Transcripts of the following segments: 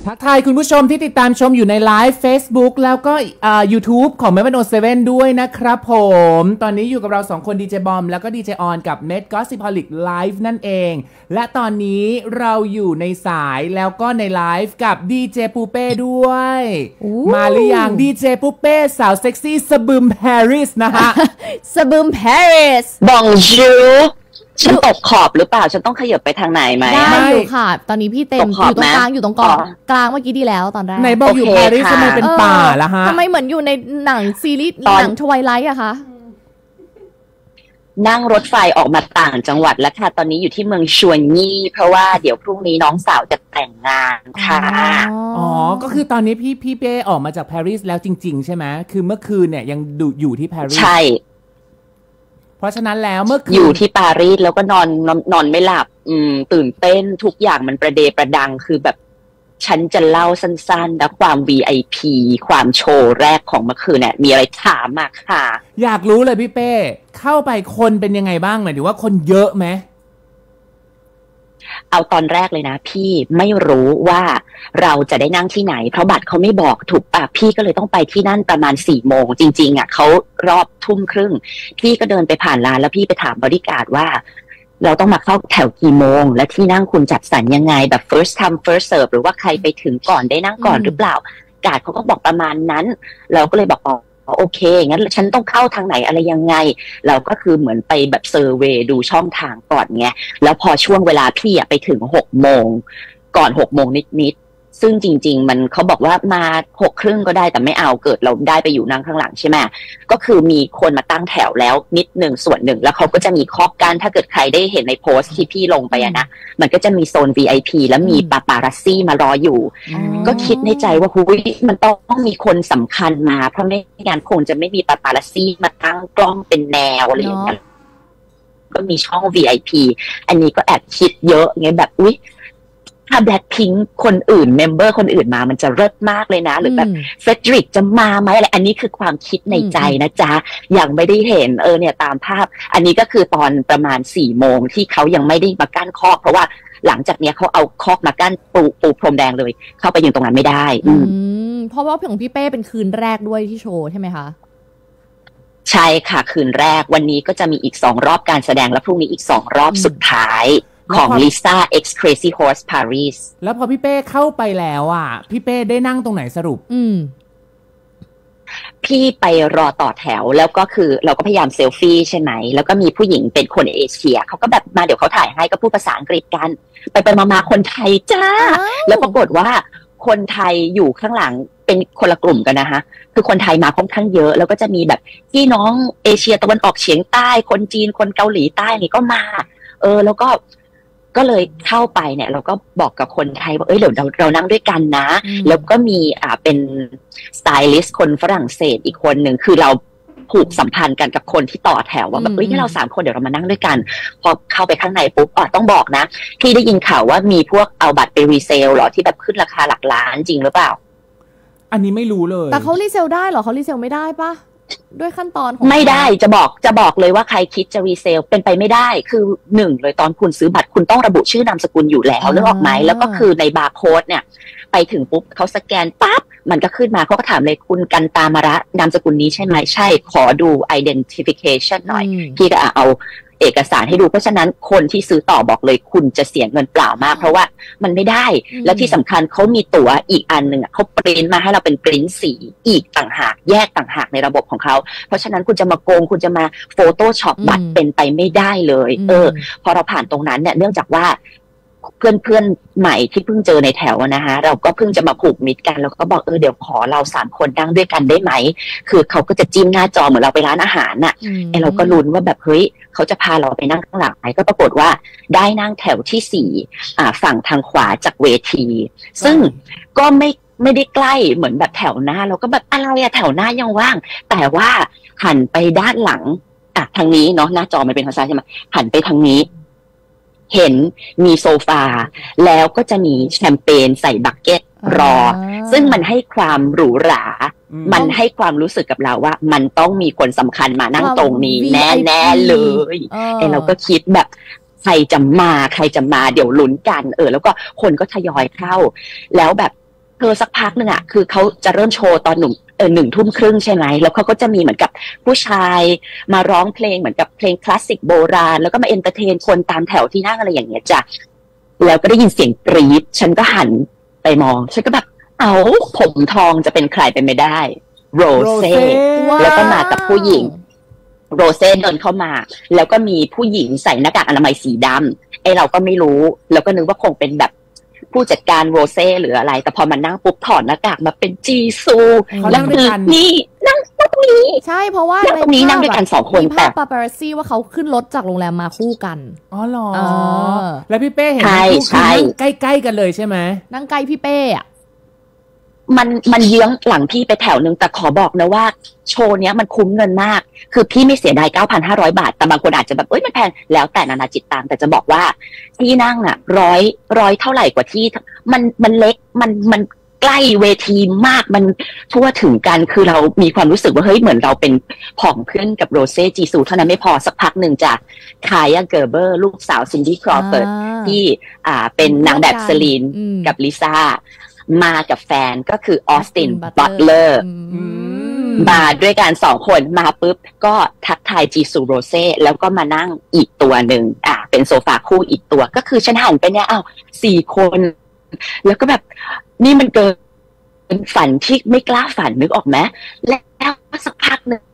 ทักทายคุณผู้ชมที่ติดตามชมอยู่ในไลฟ์ Facebook แล้วก็YouTube ของ Melvin07 ด้วยนะครับผมตอนนี้อยู่กับเรา2คนดีเจบอมแล้วก็ดีเจออนกับ Med Gossipaholic Live นั่นเองและตอนนี้เราอยู่ในสายแล้วก็ในไลฟ์กับดีเจปูเป้ด้วยมาหรือยังดีเจปูเป้สาวเซ็กซี่สบึมปารีสนะฮะสบึมปารีส Bonjour ฉันตกขอบหรือเปล่าฉันต้องขยับไปทางไหนไหมได้อยู่ค่ะตอนนี้พี่เต็มอยู่ตรงกลางอยู่ตรงกลางเมื่อกี้ดีแล้วตอนแรกไหนบอกอยู่ปารีสทำไมเป็นป่าล่ะฮะทำไมเหมือนอยู่ในหนังซีรีส์หนังทไวไลท์อะคะนั่งรถไฟออกมาต่างจังหวัดแล้วค่ะตอนนี้อยู่ที่เมืองชวนยี่เพราะว่าเดี๋ยวพรุ่งนี้น้องสาวจะแต่งงานค่ะอ๋อก็คือตอนนี้พี่เป้ออกมาจากปารีสแล้วจริงๆใช่ไหมคือเมื่อคืนเนี่ยยังอยู่ที่ปารีสใช่เพราะฉะนั้นแล้วเมื่อคืนอยู่ที่ปารีสแล้วก็นอนไม่หลับตื่นเต้นทุกอย่างมันประเดประดังคือแบบฉันจะเล่าสั้นๆและความ VIP ความโชว์แรกของเมื่อคืนเนี่ยมีอะไรถามมาค่ะอยากรู้เลยพี่เป้เข้าไปคนเป็นยังไงบ้างหมายถึงว่าคนเยอะไหมเอาตอนแรกเลยนะพี่ไม่รู้ว่าเราจะได้นั่งที่ไหนเพราะบัตรเขาไม่บอกถูกปะพี่ก็เลยต้องไปที่นั่นประมาณ4 โมงจริงๆอ่ะเขารอบทุ่มครึ่งพี่ก็เดินไปผ่านร้านแล้วพี่ไปถามบริการว่าเราต้องมาเข้าแถวกี่โมงและที่นั่งคุณจัดสรรยังไงแบบ first come first serve หรือว่าใครไปถึงก่อนได้นั่งก่อนหรือเปล่าการ์ดเขาก็บอกประมาณนั้นเราก็เลยบอกโอเคงั้นฉันต้องเข้าทางไหนอะไรยังไงเราก็คือเหมือนไปแบบเซอร์เวย์ดูช่องทางก่อนไงแล้วพอช่วงเวลาพี่ไปถึง6 โมงก่อน6 โมงนิดซึ่งจริงๆมันเขาบอกว่ามา6 ครึ่งก็ได้แต่ไม่เอาเกิดเราได้ไปอยู่นั่งข้างหลังใช่ไหมก็คือมีคนมาตั้งแถวแล้วนิดหนึ่งส่วนหนึ่งแล้วเขาก็จะมีข้อกั้นถ้าเกิดใครได้เห็นในโพสต์ที่พี่ลงไปนะมันก็จะมีโซน VIP แล้วมีปาปารัสซี่มารออยู่ก็คิดในใจว่าหุยมันต้องมีคนสำคัญมาเพราะไม่งั้นคงจะไม่มีปาปารัสซี่มาตั้งกล้องเป็นแนวอะไรอย่างเงี้ยก็มีช่อง VIP อันนี้ก็แอบคิดเยอะไงแบบอุ๊ยถ้าแบล็คพิงค์คนอื่นเมมเบอร์คนอื่นมามันจะเลิศมากเลยนะหรือแบบเฟดริกจะมาไหมอะไรอันนี้คือความคิดในใจนะจ๊ะยังไม่ได้เห็นเนี่ยตามภาพอันนี้ก็คือตอนประมาณ4 โมงที่เขายังไม่ได้มากั้นคอกเพราะว่าหลังจากนี้เขาเอาคอกมากั้นปูพรมแดงเลยเข้าไปยืนตรงนั้นไม่ได้เพราะว่าของพี่เป้เป็นคืนแรกด้วยที่โชว์ใช่ไหมคะใช่ค่ะคืนแรกวันนี้ก็จะมีอีก2 รอบการแสดงและพรุ่งนี้อีก2 รอบสุดท้ายของ Lisa X Crazy Horse Paris แล้วพอพี่เป้เข้าไปแล้วพี่เป้ได้นั่งตรงไหนสรุปพี่ไปรอต่อแถวแล้วก็คือเราก็พยายามเซลฟี่ใช่ไหมแล้วก็มีผู้หญิงเป็นคนเอเชียเขาก็แบบมาเดี๋ยวเขาถ่ายให้ก็พูดภาษาอังกฤษกันไปมาคนไทยจ้าแล้วปรากฏว่าคนไทยอยู่ข้างหลังเป็นคนละกลุ่มกันนะคะคือคนไทยมาค่อนข้างเยอะแล้วก็จะมีแบบพี่น้องเอเชียตะวันออกเฉียงใต้คนจีนคนเกาหลีใต้นี่ก็มาแล้วก็เลยเข้าไปเนี่ยเราก็บอกกับคนไทยว่าเดี๋ยวเรานั่งด้วยกันนะแล้วก็มีเป็นสไตลิสต์คนฝรั่งเศสอีกคนหนึ่งคือเราผูกสัมพันธ์กันกับคนที่ต่อแถวว่าแบบงั้นเรา3 คนเดี๋ยวเรามานั่งด้วยกันพอเข้าไปข้างในปุ๊บต้องบอกนะพี่ได้ยินข่าวว่ามีพวกเอาบัตรไปรีเซลหรอที่แบบขึ้นราคาหลักล้านจริงหรือเปล่าอันนี้ไม่รู้เลยแต่เขารีเซลได้เหรอเขารีเซลไม่ได้ปะด้วยขั้นตอนของไม่ได้จะบอกเลยว่าใครคิดจะรีเซลเป็นไปไม่ได้คือ1เลยตอนคุณซื้อบัตรคุณต้องระบุชื่อนามสกุลอยู่แล้วนึกออกไหมแล้วก็คือในบาร์โค้ดเนี่ยไปถึงปุ๊บเขาสแกนปั๊บมันก็ขึ้นมาเขาก็ถามเลยคุณกันตามระนามสกุลนี้ใช่ไหมใช่ขอดู identification หน่อยพี่ก็เอาเอกสารให้ดูเพราะฉะนั้นคนที่ซื้อต่อบอกเลยคุณจะเสียเงินเปล่ามากเพราะว่ามันไม่ได้แล้วที่สำคัญเขามีตั๋วอีกอันหนึ่งเขาปริ้นมาให้เราเป็นปริ้นสีอีกต่างหากแยกต่างหากในระบบของเขาเพราะฉะนั้นคุณจะมาโกงคุณจะมาโฟโต้ช็อปบัตรเป็นไปไม่ได้เลยพอเราผ่านตรงนั้นเนี่ยเนื่องจากว่าเพื่อนใหม่ที่เพิ่งเจอในแถวนะคะเราก็เพิ่งจะมาผูกมิตรกันแล้วก็บอกเดี๋ยวขอเรา3 คนนั่งด้วยกันได้ไหมคือเขาก็จะจิ้มหน้าจอเหมือนเราไปร้านอาหารน่ะเราก็ลุ้นว่าแบบเฮ้ยเขาจะพาเราไปนั่งข้างหลังไหมก็ปรากฏว่าได้นั่งแถวที่4ฝั่งทางขวาจากเวทีซึ่งก็ไม่ได้ใกล้เหมือนแบบแถวหน้าเราก็แบบอะไรแถวหน้ายังว่างแต่ว่าหันไปด้านหลังทางนี้เนาะหน้าจอมันเป็นทางซ้ายใช่ไหมหันไปทางนี้เห็นมีโซฟาแล้วก็จะมีแชมเปญใส่บักเก็ตรอซึ่งมันให้ความหรูหรามันให้ความรู้สึกกับเราว่ามันต้องมีคนสำคัญมานั่งตรงนี้แน่ๆเลยเราก็คิดแบบใครจะมาเดี๋ยวลุ้นกันแล้วก็คนก็ทยอยเข้าแล้วแบบเธอสักพักหนึ่งอ่ะคือเขาจะเริ่มโชว์ตอน1 ทุ่มครึ่งใช่ไหมแล้วเขาก็จะมีเหมือนกับผู้ชายมาร้องเพลงเหมือนกับเพลงคลาสสิกโบราณแล้วก็มาเอนเตอร์เทนคนตามแถวที่นั่งอะไรอย่างเงี้ยจ้ะแล้วก็ได้ยินเสียงกรี๊ดฉันก็หันไปมองฉันก็แบบผมทองจะเป็นใครไปไม่ได้โรเซ่แล้วก็มากับผู้หญิงโรเซ่เดินเข้ามาแล้วก็มีผู้หญิงใส่หน้ากากอนามัยสีดำไอเราก็ไม่รู้แล้วก็นึกว่าคงเป็นแบบผู้จัดการโรเซ่หรืออะไรแต่พอมันนั่งปุ๊บถอดหน้ากากมาเป็นจีซูแล้วคือนี่นั่งตรงนี้ใช่เพราะว่าตรงนี้นั่งด้วยกัน2 คนมีภาพปาปารัสซี่ว่าเขาขึ้นรถจากโรงแรมมาคู่กันอ๋อเหรอแล้วพี่เป้เห็นใช่ใกล้ๆกันเลยใช่ไหมนั่งใกล้พี่เป้อะมันเยื้องหลังพี่ไปแถวนึงแต่ขอบอกนะว่าโชว์เนี้ยมันคุ้มเงินมากคือพี่ไม่เสียดาย 9,500 บาทแต่บางคนอาจจะแบบมันแพงแล้วแต่นานาจิตตังแต่จะบอกว่าที่นั่งอ่ะร้อยเท่าไหร่กว่าที่มันเล็กมันใกล้เวทีมากมันทั่วถึงกันคือเรามีความรู้สึกว่าเฮ้ยเหมือนเราเป็นผองเพื่อนกับโรเซ่จีซูเท่านั้นไม่พอสักพักหนึ่งจากคายาเกอร์เบอร์ลูกสาวซินดี้ครอว์เฟิร์ดที่เป็นนางแบบเซลีนกับลิซ่ามากับแฟนก็คือออสตินบัตเลอร์มาด้วยกัน2 คนมาปุ๊บก็ทักทายจีซูโรเซ่แล้วก็มานั่งอีกตัวหนึ่งเป็นโซฟาคู่อีกตัวก็คือฉันหันไปเนี่ย4 คนแล้วก็แบบนี่มันเกินฝันที่ไม่กล้าฝันนึกออกไหมแล้วสักพักหนึ่ง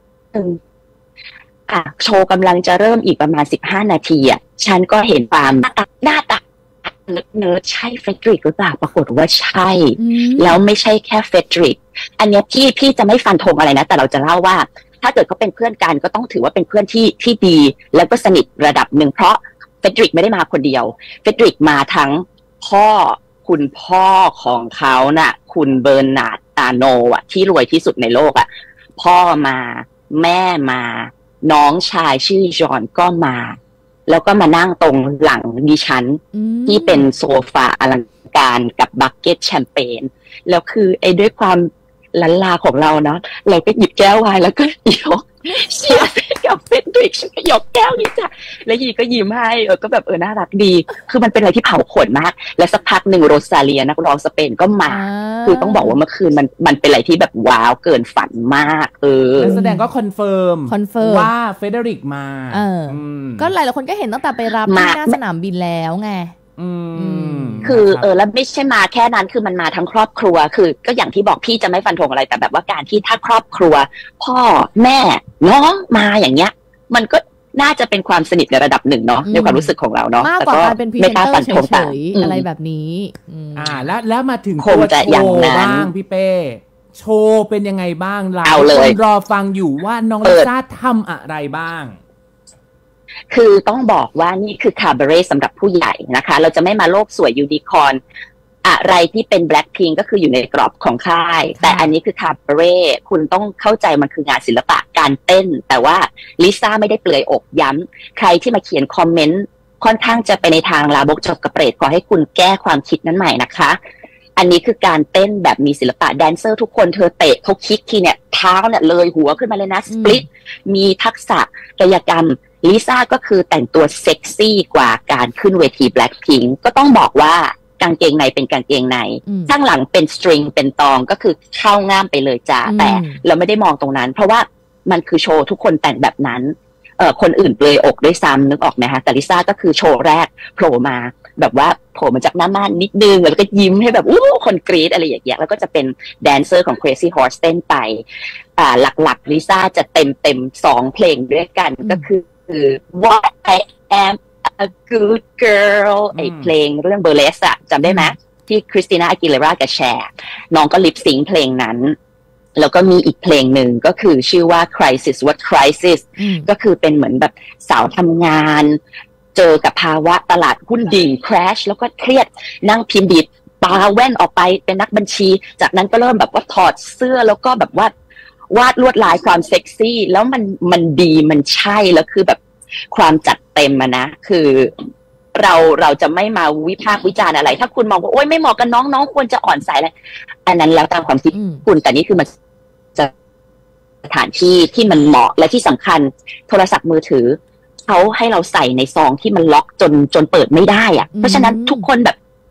โชว์กำลังจะเริ่มอีกประมาณ15 นาทีฉันก็เห็นความหน้าตาเนิร์ดใช่เฟดริกหรือเปล่าปรากฏว่าใช่แล้วไม่ใช่แค่เฟดริกอันนี้พี่จะไม่ฟันธงอะไรนะแต่เราจะเล่าว่าถ้าเกิดเขาเป็นเพื่อนกันก็ต้องถือว่าเป็นเพื่อนที่ดีแล้วก็สนิทระดับหนึ่งเพราะเฟดริกไม่ได้มาคนเดียวเฟดริกมาทั้งคุณพ่อของเขาน่ะคุณเบอร์นาร์ดตาโนที่รวยที่สุดในโลกพ่อมาแม่มาน้องชายชื่อจอห์นก็มาแล้วก็มานั่งตรงหลังดิฉันที่เป็นโซฟาอลังการกับบักเก็ตแชมเปญแล้วคือด้วยความลันลาของเราเนาะเราก็หยิบแก้วไวน์แล้วก็ยกเชียร์กับเฟดริกฉันก็ยกแก้วนี้จ้ะแล้วยีก็ยิ้มให้ก็แบบน่ารักดีคือมันเป็นอะไรที่เผาขนมากและสักพักหนึ่งโรซาเลียนักร้องสเปนก็มาคือต้องบอกว่าเมื่อคืนมันเป็นอะไรที่แบบว้าวเกินฝันมากแสดงก็คอนเฟิร์มว่าเฟเดริกมาก็หลายคนก็เห็นตั้งแต่ไปรับที่หน้าสนามบินแล้วไงคือแล้วไม่ใช่มาแค่นั้นคือมันมาทั้งครอบครัวคือก็อย่างที่บอกพี่จะไม่ฟันธงอะไรแต่แบบว่าการที่ถ้าครอบครัวพ่อแม่น้องมาอย่างเงี้ยมันก็น่าจะเป็นความสนิทในระดับหนึ่งเนาะในความรู้สึกของเราเนาะมากกว่าการเป็นพรีเซนเตอร์เฉยๆอะไรแบบนี้แล้วมาถึงตัวโชว์บ้างพี่เป้โชว์เป็นยังไงบ้างหลายคนรอฟังอยู่ว่าน้องลิซ่าทำอะไรบ้างคือต้องบอกว่านี่คือคาบาเร่สำหรับผู้ใหญ่นะคะเราจะไม่มาโลกสวยยูนิคอร์นอะไรที่เป็นแบล็คพิงค์ก็คืออยู่ในกรอบของค่ายแต่อันนี้คือคาบาเร่คุณต้องเข้าใจมันคืองานศิลปะการเต้นแต่ว่าลิซ่าไม่ได้เปลือยอกย้ำใครที่มาเขียนคอมเมนต์ค่อนข้างจะไปในทางลาบกจบกระเปรดขอให้คุณแก้ความคิดนั้นใหม่นะคะอันนี้คือการเต้นแบบมีศิลปะแดนเซอร์ทุกคนเธอเตะเขาคิกทีเนี่ยเท้าเนี่ยเลยหัวขึ้นมาเลยนะสปลิตมีทักษะกายกรรมลิซ่าก็คือแต่งตัวเซ็กซี่กว่าการขึ้นเวที Blackpink ก็ต้องบอกว่ากางเกงในเป็นกางเกงในข้างหลังเป็นสตริงเป็นตองก็คือเข้าง่ามไปเลยจ้าแต่เราไม่ได้มองตรงนั้นเพราะว่ามันคือโชว์ทุกคนแต่งแบบนั้นคนอื่นเปลือยอกด้วยซ้ำนึกออกไหมคะแต่ลิซ่าก็คือโชว์แรกโผล่มาแบบว่าโผล่มาจากหน้าม่านนิดนึงแล้วก็ยิ้มให้แบบคนกรี๊ดอะไรอย่างเงี้ยแล้วก็จะเป็นแดนเซอร์ของ Crazy Horse เต้นไปหลักๆลิซ่าจะเต็ม2 เพลงด้วยกันก็คือ What I Am a Good Girl ไอเพลงเรื่อง Burlesque จำได้ไหมที่คริสติน่าอากิเลรากับแชร์น้องก็ลิปซิงค์เพลงนั้นแล้วก็มีอีกเพลงหนึ่งก็คือชื่อว่า Crisis What Crisis ก็คือเป็นเหมือนแบบสาวทำงานเจอกับภาวะตลาดหุ้นดิ่ง crash แล้วก็เครียดนั่งพิมพ์ดีดปาแว่นออกไปเป็นนักบัญชีจากนั้นก็เริ่มแบบว่าถอดเสื้อแล้วก็แบบว่าวาดลวดลายความเซ็กซี่แล้วมันดีมันใช่แล้วคือแบบความจัดเต็มนะคือเราจะไม่มาวิพากษ์วิจารณ์อะไรถ้าคุณมองว่าโอ๊ยไม่เหมาะกับน้องควรจะอ่อนใสอะไรอันนั้นแล้วตามความคิดคุณแต่นี่คือมันจะสถานที่ที่มันเหมาะและที่สำคัญโทรศัพท์มือถือเขาให้เราใส่ในซองที่มันล็อกจนเปิดไม่ได้เพราะฉะนั้นทุกคนแบบ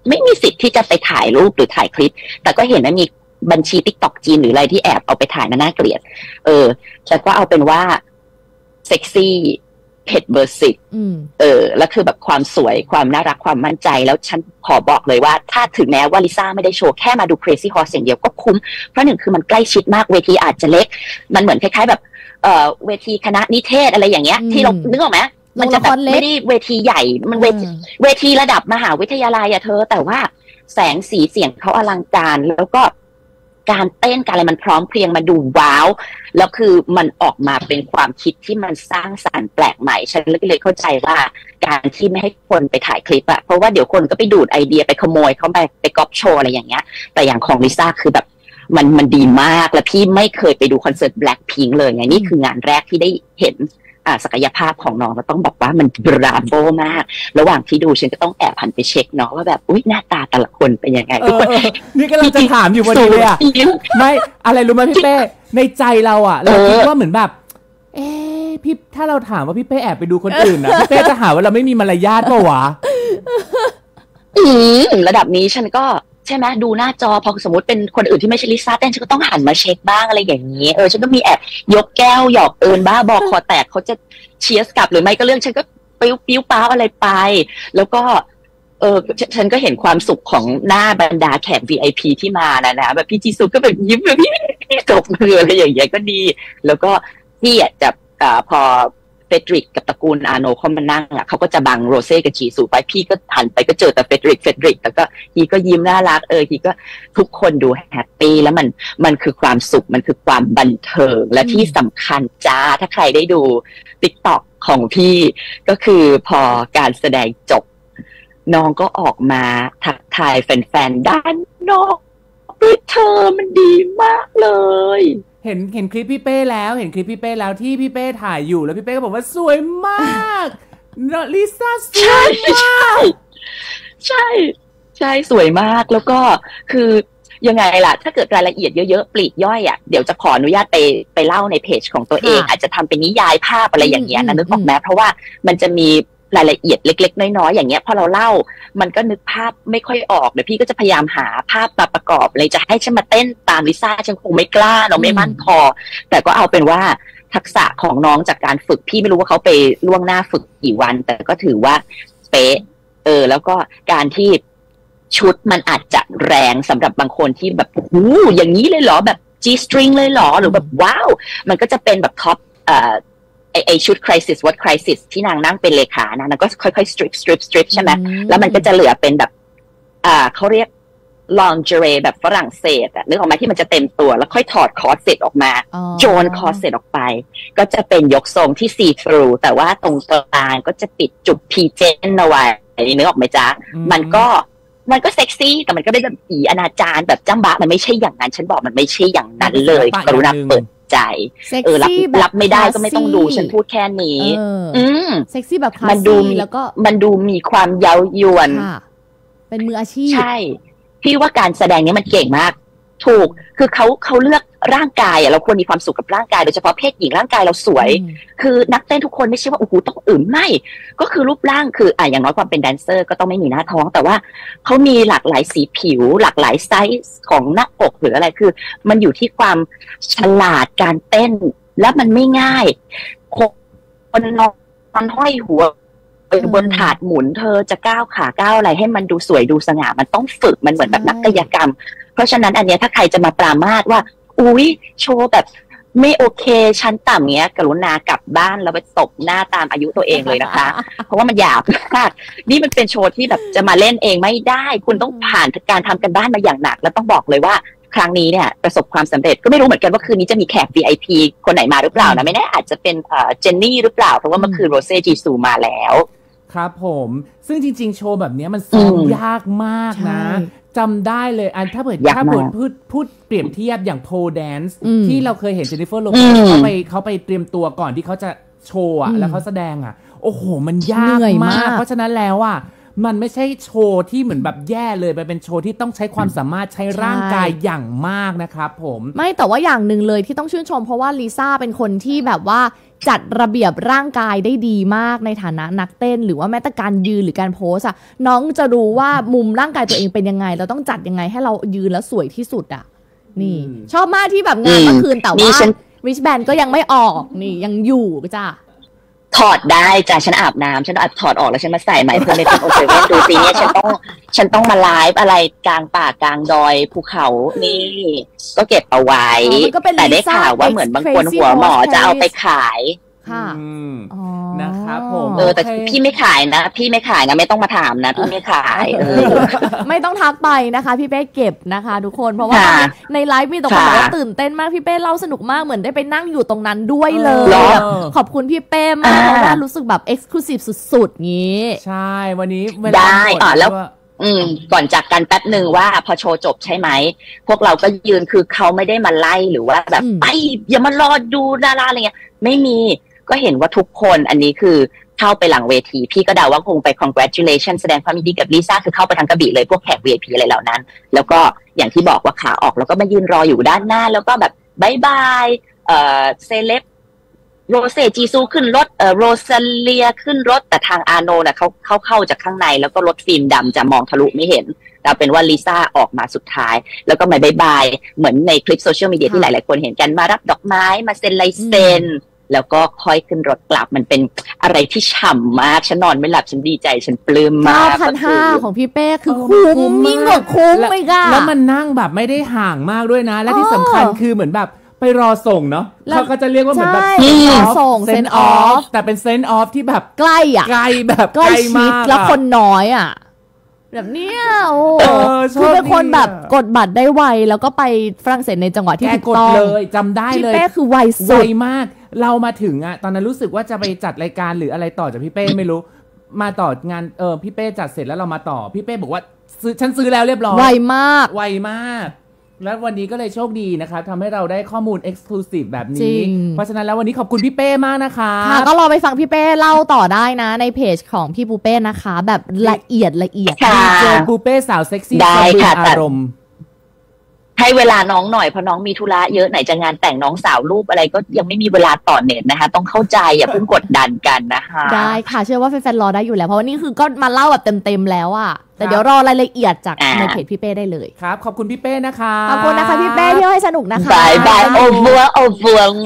ไม่มีสิทธิ์ที่จะไปถ่ายรูปหรือถ่ายคลิปแต่ก็เห็นว่ามีบัญชี TikTok จีนหรืออะไรที่แอบเอาไปถ่ายน่าเกลียดฉันก็เอาเป็นว่าเซ็กซี่เผ็ดเบอร์10แล้วคือแบบความสวยความน่ารักความมั่นใจแล้วฉันขอบอกเลยว่าถ้าถึงแม้ว่าลิซ่าไม่ได้โชว์แค่มาดู Crazy Horse อย่างเดียวก็คุ้มเพราะหนึ่งคือมันใกล้ชิดมากเวทีอาจจะเล็กมันเหมือนคล้ายๆแบบเวทีคณะนิเทศอะไรอย่างเงี้ยที่เรานึกออกไหมมันจะแบบไม่ได้เวทีใหญ่มันเวทีระดับมหาวิทยาลัยอะเธอแต่ว่าแสงสีเสียงเขาอลังการแล้วก็การเต้นการอะไรมันพร้อมเพรียงมาดูว้าวแล้วคือมันออกมาเป็นความคิดที่มันสร้างสรรค์แปลกใหม่ฉันเลยเข้าใจว่าการที่ไม่ให้คนไปถ่ายคลิปอะเพราะว่าเดี๋ยวคนก็ไปดูดไอเดียไปขโมยเขาไปก๊อปโชว์อะไรอย่างเงี้ยแต่อย่างของลิซ่าคือแบบมันดีมากและพี่ไม่เคยไปดูคอนเสิร์ต Blackpink เลยไงนี่คืองานแรกที่ได้เห็นศักยภาพของน้องก็ต้องบอกว่ามันบราโวมากระหว่างที่ดูฉันก็ต้องแอบหันไปเช็คน้องว่าแบบอุ๊ยหน้าตาแต่ละคนเป็นยังไงทุกคนนี่ก็เราจะถามอยู่พอดีเลยอ่ะไม่อะไรรู้ไหมพี่เป้ในใจเราอ่ะเราคิดว่าเหมือนแบบพี่ถ้าเราถามว่าพี่เป้แอบไปดูคนอื่นนะพี่เป้จะหาว่าเราไม่มีมารยาทเปล่าวะระดับนี้ฉันก็ใช่ไหมดูหน้าจอพอสมมติเป็นคนอื่นที่ไม่ใช่ลิซ่าเต้นฉันก็ต้องหันมาเช็คบ้างอะไรอย่างนี้ฉันก็มีแอบยกแก้วหยอกบ้าบอกคอแตกเขาจะเชียร์กลับหรือไม่ก็เรื่องฉันก็ปิ้วป้าวอะไรไปแล้วก็ฉันก็เห็นความสุขของหน้าบรรดาแขก VIP ที่มานะแบบพี่จีซุก็แบบยิ้มแบบพี่ตบมืออะไรอย่างเงี้ยก็ดีแล้วก็พี่จะพอเฟดริกกับตระกูลอาโนเขามานั่งอ่ะเขาก็จะบังโรเซ่กับจีซูไปพี่ก็หันไปก็เจอแต่เฟดริกแล้วก็ฮีก็ยิ้มน่ารักฮีก็ทุกคนดูแฮปปี้แล้วมันคือความสุขมันคือความบันเทิงและที่สำคัญจ้าถ้าใครได้ดู TikTok ของพี่ก็คือพอการแสดงจบน้องก็ออกมาทักทายแฟนๆด้านนอกด้วยเธอมันดีมากเลยเห็นคลิปพี่เป้แล้วเห็นคลิปพี่เป้แล้วที่พี่เป้ถ่ายอยู่แล้วพี่เป้ก็บอกว่าสวยมากลิซ่าสวยมากใช่สวยมากแล้วก็คือยังไงล่ะถ้าเกิดรายละเอียดเยอะๆปลีกย่อยอ่ะเดี๋ยวจะขออนุญาตไปเล่าในเพจของตัวเองอาจจะทำเป็นนิยายภาพอะไรอย่างเงี้ยนะนึกออกไหมเพราะว่ามันจะมีรายละเอียดเล็กๆน้อยๆอย่างเงี้ยพอเราเล่ามันก็นึกภาพไม่ค่อยออกเดี๋ยวพี่ก็จะพยายามหาภาพมาประกอบเลยจะให้ฉันมาเต้นตามลิซ่าฉันคงไม่กล้าเราไม่มั่นพอแต่ก็เอาเป็นว่าทักษะของน้องจากการฝึกพี่ไม่รู้ว่าเขาไปล่วงหน้าฝึกกี่วันแต่ก็ถือว่าเป๊ะแล้วก็การที่ชุดมันอาจจะแรงสำหรับบางคนที่แบบอย่างนี้เลยเหรอแบบ G string เลยเหรอหรือแบบว้าวมันก็จะเป็นแบบท็อปไอชุด crisis what crisis ที่นางนั่งเป็นเลขานะนางก็ค่อยๆ strip ใช่ไหมแล้วมันก็จะเหลือเป็นแบบเขาเรียก lingerie แบบฝรั่งเศสนึกออกมาที่มันจะเต็มตัวแล้วค่อยถอดคอร์เซ็ตออกมาโจนคอร์เซ็ตออกไปก็จะเป็นยกทรงที่ see through แต่ว่าตรงกลางก็จะปิดจุด พีเจนเอาไว้นึกออกไหมจ๊ะมันก็เซ็กซี่แต่มันก็ไม่แบบอีอนาจารแบบจ้ำบะมันไม่ใช่อย่างนั้นฉันบอกมันไม่ใช่อย่างนั้นเลยกรุณาเปิดใจรับไม่ได้ก็ไม่ต้องดูฉันพูดแค่นี้เซ็กซี่แบบคลาสซี่แล้วก็มันดูมีความเย้ายวนเป็นมืออาชีพใช่พี่ว่าการแสดงนี้มันเก่งมากถูกคือเขาเลือกร่างกายเราควรมีความสุขกับร่างกายโดยเฉพาะเพศหญิงร่างกายเราสวยคือนักเต้นทุกคนไม่ใช่ว่าโอ้โหต้องไม่ก็คือรูปร่างคืออย่างน้อยความเป็นแดนเซอร์ก็ต้องไม่มีหน้าท้องแต่ว่าเขามีหลากหลายสีผิวหลากหลายไซส์ของหน้าอกหรืออะไรคือมันอยู่ที่ความฉลาดการเต้นและมันไม่ง่ายคนนอนห้อยหัวบนถาดหมุนเธอจะก้าวขาก้าวอะไรให้มันดูสวยดูสง่ามันต้องฝึกมันเหมือนแบบนักกายกรรมเพราะฉะนั้นอันเนี้ยถ้าใครจะมาปรามาสว่าอุ๊ยโชว์แบบไม่โอเคชั้นต่ำเงี้ยกรุณากลับบ้านแล้วไปตบหน้าตามอายุตัวเองเลยนะคะ เพราะว่ามันหยาบมากนี่มันเป็นโชว์ที่แบบจะมาเล่นเองไม่ได้คุณต้องผ่านการทำกันบ้านมาอย่างหนักแล้วต้องบอกเลยว่าครั้งนี้เนี่ยประสบความสำเร็จก็ไม่รู้เหมือนกันว่าคืนนี้จะมีแขก VIP คนไหนมาหรือเปล่านะไม่แน่อาจจะเป็นเจนนี่หรือเปล่าเพราะว่าเมื่อคืนโรเซ่จีซูมาแล้วครับผมซึ่งจริงๆโชว์แบบนี้มันซ้อมยากมากนะจำได้เลยถ้าเปิดพูดเปรียบเทียบอย่างโพแดนซ์ที่เราเคยเห็นเจนนิเฟอร์โลเปซเขาไปเตรียมตัวก่อนที่เขาจะโชว์แล้วเขาแสดงโอ้โหมันยากมากเพราะฉะนั้นแล้วมันไม่ใช่โชว์ที่เหมือนแบบแย่เลยมันเป็นโชว์ที่ต้องใช้ความสามารถใช้ร่างกายอย่างมากนะครับผมไม่แต่ว่าอย่างหนึ่งเลยที่ต้องชื่นชมเพราะว่าลิซ่าเป็นคนที่แบบว่าจัดระเบียบร่างกายได้ดีมากในฐานะนักเต้นหรือว่าแม้แต่การยืนหรือการโพสอะน้องจะรู้ว่ามุมร่างกายตัวเองเป็นยังไงเราต้องจัดยังไงให้เรายืนแล้วสวยที่สุดอะนี่ชอบมากที่แบบงานเมื่อคืนแต่ว่าริชแบนก็ยังไม่ออกนี่ยังอยู่จ้ะถอดได้จ้ะฉันอาบน้ำฉันถอดออกแล้วฉันมาใส่ใหม่เพื่อไม่เป็นโอเซเว่นดูสิเนี่ยฉันต้องมาไลฟ์อะไรกลางป่ากลางดอยภูเขานี่ก็เก็บเอาไว้แต่ได้ข่าวว่าเหมือนบางคนหัวหมอจะเอาไปขายค่ะนะครับผมแต่พี่ไม่ขายนะพี่ไม่ขายนะไม่ต้องมาถามนะพี่ไม่ขายไม่ต้องทักไปนะคะพี่เป้เก็บนะคะทุกคนเพราะว่าในไลฟ์มีตรงบอกว่าตื่นเต้นมากพี่เป้เล่าสนุกมากเหมือนได้ไปนั่งอยู่ตรงนั้นด้วยเลยขอบคุณพี่เป้มากเพราะว่ารู้สึกแบบเอ็กซ์คลูซีฟสุดๆงี้ใช่วันนี้ได้แล้วก่อนจากกันแป๊บหนึ่งว่าพอโชว์จบใช่ไหมพวกเราก็ยืนคือเขาไม่ได้มาไล่หรือว่าแบบไปอย่ามารอดูดาราอะไรเงี้ยไม่มีก็เห็นว่าทุกคนอันนี้คือเข้าไปหลังเวทีพี่ก็เดาว่าคงไป congratulation แสดงความยินดีกับลิซ่าคือเข้าไปทางกระบี่เลยพวกแขก VIP อะไรเหล่านั้นแล้วก็อย่างที่บอกว่าขาออกแล้วก็มายืนรออยู่ด้านหน้าแล้วก็แบบบายบายเซเลบโรเซจีซูขึ้นรถโรซาเลียขึ้นรถแต่ทางอาโนน่ะเขาเข้าจากข้างในแล้วก็รถฟิล์มดำจะมองทะลุไม่เห็นแต่เป็นว่าลิซ่าออกมาสุดท้ายแล้วก็มาบายบายเหมือนในคลิปโซเชียลมีเดียที่หลายๆคนเห็นกันมารับดอกไม้มาเซ็นลายเซ็นแล้วก็ค่อยขึ้นรถกลับมันเป็นอะไรที่ฉ่ำมากฉันนอนไม่หลับฉันดีใจฉันปลื้มมาก 9,500ของพี่เป้คือคุ้มยิ่งกว่าคุ้มไปก่ะแล้วมันนั่งแบบไม่ได้ห่างมากด้วยนะและที่สำคัญคือเหมือนแบบไปรอส่งเนาะเขาก็จะเรียกว่าเหมือนแบบส่งเซนออฟแต่เป็นเซนออฟที่แบบใกล้อ่ะใกล้แบบใกล้ชิดแล้วคนน้อยอ่ะแบบเนี้ยโอ้คือเป็นคนแบบกดบัตรได้ไวแล้วก็ไปฝรั่งเศสในจังหวะที่ถูกต้องเลยจำได้เลยพี่เป้คือไวสุดมากเรามาถึงอ่ะตอนนั้นรู้สึกว่าจะไปจัดรายการหรืออะไรต่อจากพี่เป้ไม่รู้มาต่องานพี่เป้จัดเสร็จแล้วเรามาต่อพี่เป้บอกว่าฉันซื้อแล้วเรียบร้อยไวมากแล้ววันนี้ก็เลยโชคดีนะคะทำให้เราได้ข้อมูล Exclusive แบบนี้เพราะฉะนั้นแล้ววันนี้ขอบคุณพี่เป้มากนะคะค่ะก็รอไปฟังพี่เป้เล่าต่อได้นะในเพจของพี่ปูเป้นะคะแบบละเอียดเจอปูเป้สาวเซ็กซี่อารมณ์ให้เวลาน้องหน่อยเพราะน้องมีธุระเยอะไหนจะงานแต่งน้องสาวรูปอะไรก็ยังไม่มีเวลาต่อเน็ตนะคะต้องเข้าใจอย่าเพิ่งกดดันกันนะคะได้ค่ะเชื่อว่าแฟนๆรอได้อยู่แล้วเพราะว่านี่คือก็มาเล่าแบบเต็มๆแล้วอะแต่เดี๋ยวรอรายละเอียดจากในเพจพี่เป้ได้เลยครับขอบคุณพี่เป้นะคะขอบคุณนะคะพี่เป้ที่ให้สนุกนะคะบายโอเวอร์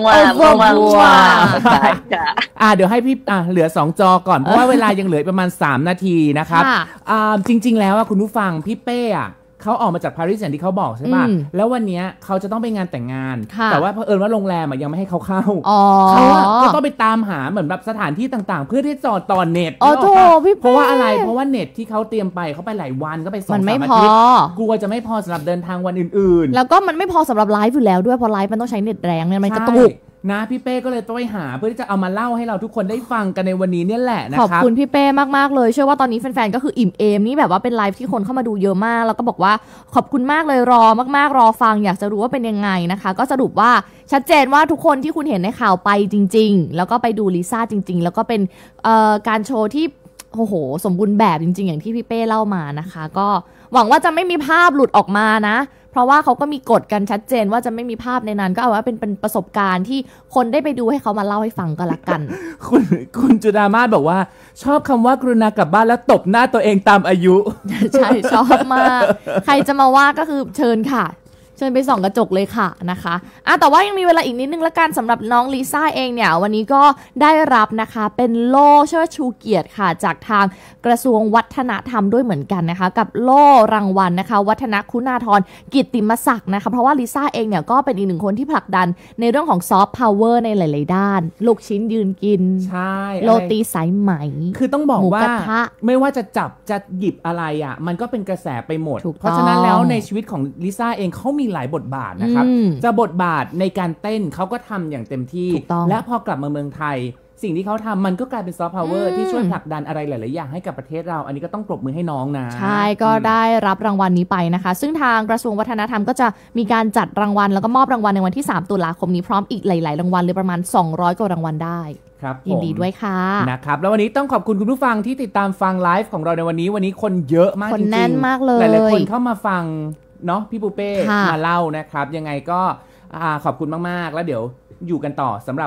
เดี๋ยวให้พี่เหลือ2จอก่อนเพราะว่าเวลายังเหลือประมาณ3นาทีนะครับจริงๆแล้วคุณผู้ฟังพี่เป้เขาออกมาจากปารีสอย่างที่เขาบอกใช่ป่ะแล้ววันนี้เขาจะต้องไปงานแต่งงานแต่ว่าเผอิญว่าโรงแรมยังไม่ให้เขาเข้าเขาก็ต้องไปตามหาเหมือนแบบสถานที่ต่างๆเพื่อที่จะต่อเน็ตเพราะว่าอะไรเพราะว่าเน็ตที่เขาเตรียมไปเขาไปหลายวันก็ไป2-3 อาทิตย์กลัวจะไม่พอสำหรับเดินทางวันอื่นๆแล้วก็มันไม่พอสำหรับไลฟ์อยู่แล้วด้วยเพราะไลฟ์มันต้องใช้เน็ตแรงเนี่ยมันกระตุกนะพี่เป้ก็เลยต้องไปหาเพื่อที่จะเอามาเล่าให้เราทุกคนได้ฟังกันในวันนี้เนี่ยแหละนะครับขอบคุณพี่เป้มากๆเลยเชื่อว่าตอนนี้แฟนๆก็คืออิ่มเอมนี่แบบว่าเป็นไลฟ์ที่คนเข้ามาดูเยอะมากแล้วก็บอกว่าขอบคุณมากเลยรอมากๆรอฟังอยากจะรู้ว่าเป็นยังไงนะคะก็สรุปว่าชัดเจนว่าทุกคนที่คุณเห็นในข่าวไปจริงๆแล้วก็ไปดูลิซ่าจริงๆแล้วก็เป็นการโชว์ที่โอ้โหสมบูรณ์แบบจริงๆอย่างที่พี่เป้เล่ามานะคะก็หวังว่าจะไม่มีภาพหลุดออกมานะเพราะว่าเขาก็มีกฎกันชัดเจนว่าจะไม่มีภาพในนั้นก็เอาว่าเป็นประสบการณ์ที่คนได้ไปดูให้เขามาเล่าให้ฟังก็แล้วกันคุณจุดามาศบอกว่าชอบคำว่ากรุณากลับบ้านแล้วตบหน้าตัวเองตามอายุใช่ชอบมากใครจะมาว่าก็คือเชิญค่ะเชิญไปส่องกระจกเลยค่ะนะคะแต่ว่ายังมีเวลาอีกนิดนึงละกันสำหรับน้องลิซ่าเองเนี่ยวันนี้ก็ได้รับนะคะเป็นโล่เชิดชูเกียรติค่ะจากทางกระทรวงวัฒนธรรมด้วยเหมือนกันนะคะกับโล่รางวัลนะคะวัฒนคุณาธรกิตติมศักดิ์นะคะเพราะว่าลิซ่าเองเนี่ยก็เป็นอีกหนึ่งคนที่ผลักดันในเรื่องของซอฟต์พาวเวอร์ในหลายๆด้านลูกชิ้นยืนกินใช่โรตีสายไหมคือต้องบอกว่าไม่ว่าจะจับจะหยิบอะไรมันก็เป็นกระแสไปหมดเพราะฉะนั้นแล้วในชีวิตของลิซ่าเองเขามีหลายบทบาทนะครับจะบทบาทในการเต้นเขาก็ทำอย่างเต็มที่และพอกลับมาเมืองไทยสิ่งที่เขาทำมันก็กลายเป็นซอฟต์พาวเวอร์ที่ช่วยผลักดันอะไรหลายๆอย่างให้กับประเทศเราอันนี้ก็ต้องปรบมือให้น้องนะใช่ก็ได้รับรางวัลนี้ไปนะคะซึ่งทางกระทรวงวัฒนธรรมก็จะมีการจัดรางวัลแล้วก็มอบรางวัลในวันที่3ตุลาคมนี้พร้อมอีกหลายๆรางวัลเลยประมาณ200กว่ารางวัลได้ครับยินดีด้วยค่ะนะครับแล้ววันนี้ต้องขอบคุณคุณผู้ฟังที่ติดตามฟังไลฟ์ของเราในวันนี้คนเยอะมากจริงๆคนแน่นมากเลยหลายๆคนเข้ามาฟังเนาะพี่ปูเป้มาเล่านะครับยังไงก็ขอบคุณมากๆแล้วเดี๋ยวอยู่กันต่อสำหรับ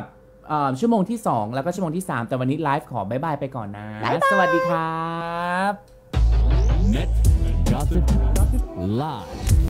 ชั่วโมงที่ 2 แล้วก็ชั่วโมงที่ 3 แต่วันนี้ไลฟ์ขอบ๊ายบายไปก่อนนะ สวัสดีครับ Net Gossip Live